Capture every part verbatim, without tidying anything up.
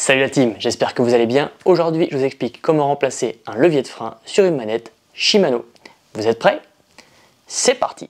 Salut la team, j'espère que vous allez bien. Aujourd'hui, je vous explique comment remplacer un levier de frein sur une manette Shimano. Vous êtes prêts? C'est parti!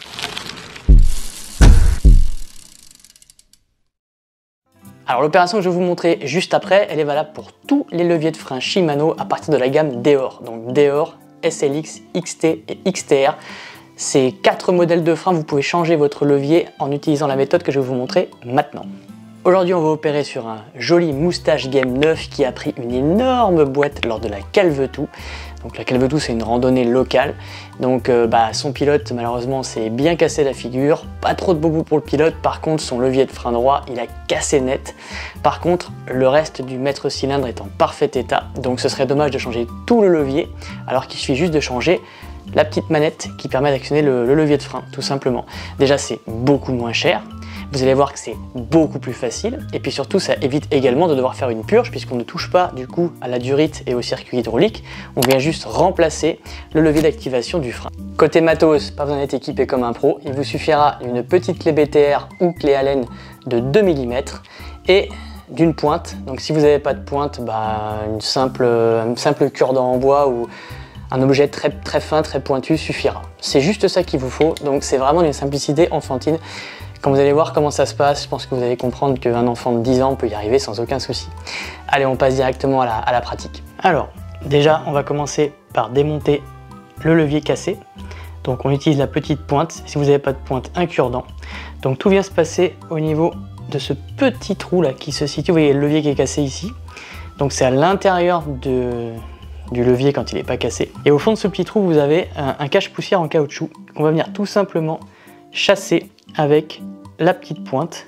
Alors l'opération que je vais vous montrer juste après, elle est valable pour tous les leviers de frein Shimano à partir de la gamme Deore. Donc Deore, S L X, X T et X T R. Ces quatre modèles de frein, vous pouvez changer votre levier en utilisant la méthode que je vais vous montrer maintenant. Aujourd'hui, on va opérer sur un joli Moustache Game neuf qui a pris une énorme boîte lors de la Calvetou. Donc la Calvetou, c'est une randonnée locale. Donc euh, bah, son pilote, malheureusement, s'est bien cassé la figure. Pas trop de bobos pour le pilote. Par contre, son levier de frein droit, il a cassé net. Par contre, le reste du maître cylindre est en parfait état. Donc ce serait dommage de changer tout le levier, alors qu'il suffit juste de changer la petite manette qui permet d'actionner le, le levier de frein, tout simplement. Déjà, c'est beaucoup moins cher. Vous allez voir que c'est beaucoup plus facile et puis surtout ça évite également de devoir faire une purge puisqu'on ne touche pas du coup à la durite et au circuit hydraulique, on vient juste remplacer le levier d'activation du frein. Côté matos, pas besoin d'être équipé comme un pro, il vous suffira d'une petite clé B T R ou clé Allen de deux millimètres et d'une pointe. Donc si vous n'avez pas de pointe, bah, une simple, une simple cure-dent en bois ou un objet très, très fin, très pointu suffira. C'est juste ça qu'il vous faut, donc c'est vraiment d'une simplicité enfantine. Quand vous allez voir comment ça se passe, je pense que vous allez comprendre qu'un enfant de dix ans peut y arriver sans aucun souci. Allez, on passe directement à la, à la pratique. Alors, déjà, on va commencer par démonter le levier cassé. Donc, on utilise la petite pointe. Si vous n'avez pas de pointe, un cure-dent. Donc, tout vient se passer au niveau de ce petit trou là qui se situe. Vous voyez le levier qui est cassé ici. Donc, c'est à l'intérieur de... du levier quand il n'est pas cassé. Et au fond de ce petit trou, vous avez un, un cache-poussière en caoutchouc qu'on va venir tout simplement chasser avec la petite pointe.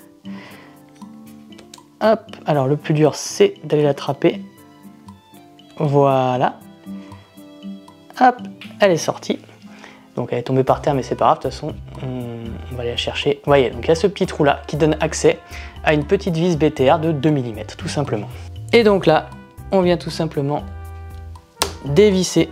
Hop, alors le plus dur c'est d'aller l'attraper. Voilà. Hop, elle est sortie. Donc elle est tombée par terre mais c'est pas grave, de toute façon on va aller la chercher. Vous voyez, donc il y a ce petit trou là qui donne accès à une petite vis B T R de deux millimètres tout simplement. Et donc là, on vient tout simplement dévisser.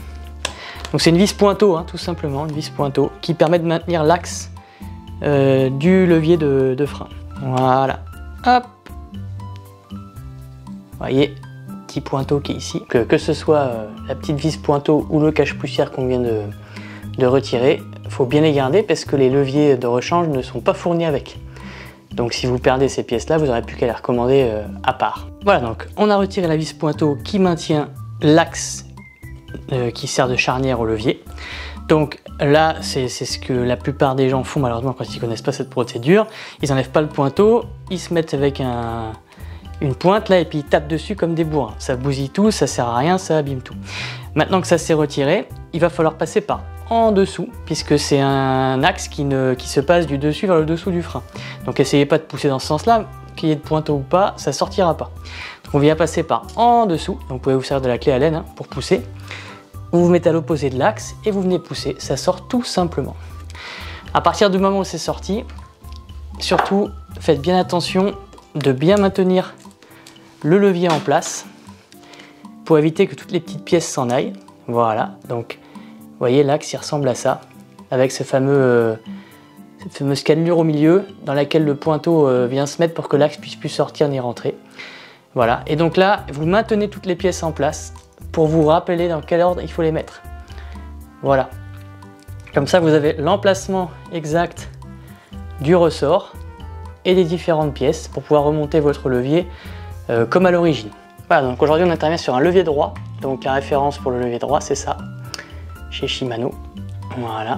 Donc c'est une vis pointeau, hein, tout simplement, une vis pointeau qui permet de maintenir l'axe euh, du levier de, de frein. Voilà, hop. Vous voyez, petit pointeau qui est ici. Que, que ce soit euh, la petite vis pointeau ou le cache-poussière qu'on vient de, de retirer, il faut bien les garder parce que les leviers de rechange ne sont pas fournis avec. Donc si vous perdez ces pièces-là, vous n'aurez plus qu'à les recommander euh, à part. Voilà, donc on a retiré la vis pointeau qui maintient l'axe euh, qui sert de charnière au levier. Donc là, c'est ce que la plupart des gens font malheureusement quand ils ne connaissent pas cette procédure. Ils n'enlèvent pas le pointeau, ils se mettent avec un, une pointe là et puis ils tapent dessus comme des bourrins. Ça bousille tout, ça sert à rien, ça abîme tout. Maintenant que ça s'est retiré, il va falloir passer par en dessous puisque c'est un axe qui, ne, qui se passe du dessus vers le dessous du frein. Donc essayez pas de pousser dans ce sens-là, qu'il y ait de pointeau ou pas, ça sortira pas. Donc on vient passer par en dessous, donc vous pouvez vous servir de la clé Allen hein, pour pousser. Vous vous mettez à l'opposé de l'axe et vous venez pousser, ça sort tout simplement. À partir du moment où c'est sorti, surtout faites bien attention de bien maintenir le levier en place pour éviter que toutes les petites pièces s'en aillent. Voilà, donc vous voyez l'axe il ressemble à ça, avec ce fameux, euh, cette fameuse cannelure au milieu dans laquelle le pointeau euh, vient se mettre pour que l'axe puisse plus sortir ni rentrer. Voilà, et donc là, vous maintenez toutes les pièces en place pour vous rappeler dans quel ordre il faut les mettre. Voilà. Comme ça, vous avez l'emplacement exact du ressort et des différentes pièces pour pouvoir remonter votre levier euh, comme à l'origine. Voilà, donc aujourd'hui, on intervient sur un levier droit. Donc la référence pour le levier droit, c'est ça, chez Shimano. Voilà.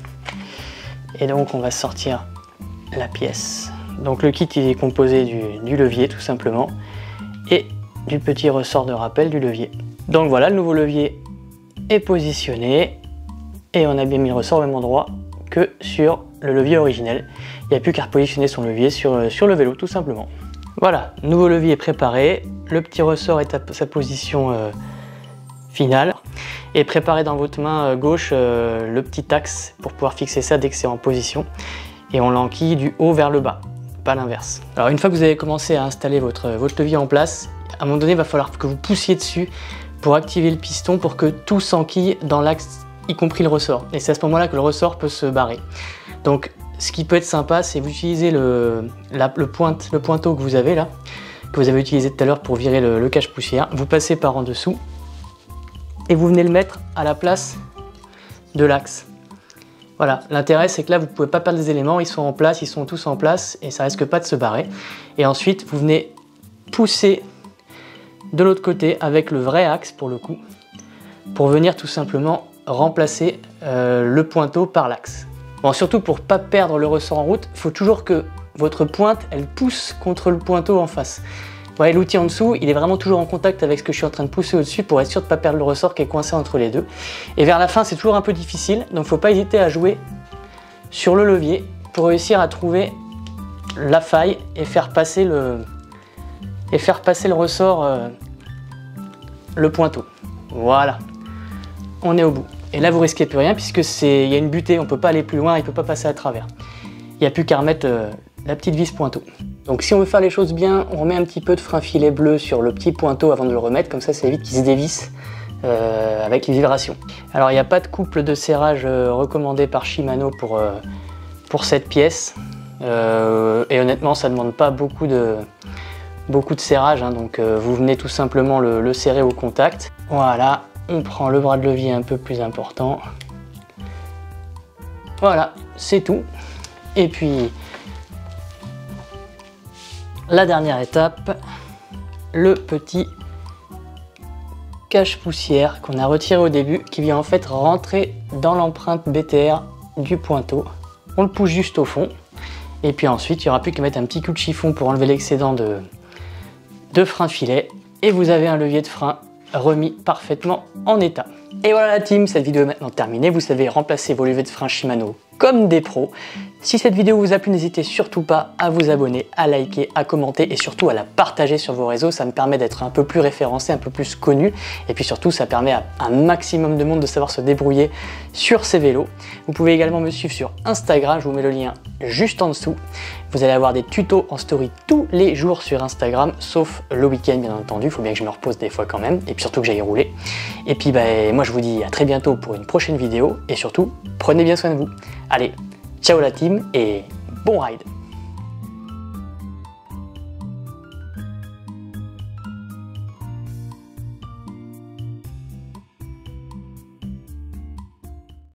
Et donc, on va sortir la pièce. Donc le kit, il est composé du, du levier, tout simplement, et du petit ressort de rappel du levier. Donc voilà, le nouveau levier est positionné et on a bien mis le ressort au même endroit que sur le levier originel. Il n'y a plus qu'à repositionner son levier sur, sur le vélo tout simplement. Voilà, nouveau levier est préparé, le petit ressort est à sa position euh, finale et préparez dans votre main gauche euh, le petit axe pour pouvoir fixer ça dès que c'est en position et on l'enquille du haut vers le bas, pas l'inverse. Alors une fois que vous avez commencé à installer votre, votre levier en place, à un moment donné il va falloir que vous poussiez dessus pour activer le piston pour que tout s'enquille dans l'axe, y compris le ressort. Et c'est à ce moment-là que le ressort peut se barrer. Donc ce qui peut être sympa, c'est vous utilisez le, la, le, pointe, le pointeau que vous avez là, que vous avez utilisé tout à l'heure pour virer le, le cache-poussière. Vous passez par en dessous et vous venez le mettre à la place de l'axe. Voilà, l'intérêt c'est que là vous ne pouvez pas perdre des éléments, ils sont en place, ils sont tous en place et ça risque pas de se barrer. Et ensuite vous venez pousser de l'autre côté avec le vrai axe pour le coup, pour venir tout simplement remplacer euh, le pointeau par l'axe. Bon, surtout pour pas perdre le ressort en route, il faut toujours que votre pointe elle pousse contre le pointeau en face. Vous voyez, l'outil en dessous, il est vraiment toujours en contact avec ce que je suis en train de pousser au-dessus pour être sûr de ne pas perdre le ressort qui est coincé entre les deux. Et vers la fin, c'est toujours un peu difficile, donc il ne faut pas hésiter à jouer sur le levier pour réussir à trouver la faille et faire passer le, et faire passer le ressort, euh, le pointeau. Voilà, on est au bout. Et là, vous risquez plus rien puisque c'est, il y a une butée, on ne peut pas aller plus loin, il ne peut pas passer à travers. Il n'y a plus qu'à remettre euh, la petite vis pointeau. Donc si on veut faire les choses bien, on remet un petit peu de frein filet bleu sur le petit pointeau avant de le remettre, comme ça ça évite qu'il se dévisse euh, avec les vibrations. Alors il n'y a pas de couple de serrage euh, recommandé par Shimano pour, euh, pour cette pièce. Euh, et honnêtement ça ne demande pas beaucoup de, beaucoup de serrage, hein, donc euh, vous venez tout simplement le, le serrer au contact. Voilà, on prend le bras de levier un peu plus important. Voilà, c'est tout. Et puis la dernière étape, le petit cache-poussière qu'on a retiré au début, qui vient en fait rentrer dans l'empreinte B T R du pointeau. On le pousse juste au fond, et puis ensuite il n'y aura plus qu'à mettre un petit coup de chiffon pour enlever l'excédent de, de frein filet, et vous avez un levier de frein remis parfaitement en état. Et voilà la team, cette vidéo est maintenant terminée. Vous savez remplacer vos leviers de frein Shimano comme des pros. Si cette vidéo vous a plu, n'hésitez surtout pas à vous abonner, à liker, à commenter et surtout à la partager sur vos réseaux. Ça me permet d'être un peu plus référencé, un peu plus connu. Et puis surtout, ça permet à un maximum de monde de savoir se débrouiller sur ces vélos. Vous pouvez également me suivre sur Instagram, je vous mets le lien juste en dessous. Vous allez avoir des tutos en story tous les jours sur Instagram, sauf le week-end bien entendu. Il faut bien que je me repose des fois quand même, et puis surtout que j'aille rouler. Et puis bah, moi je vous dis à très bientôt pour une prochaine vidéo, et surtout, prenez bien soin de vous. Allez, ciao la team et bon ride!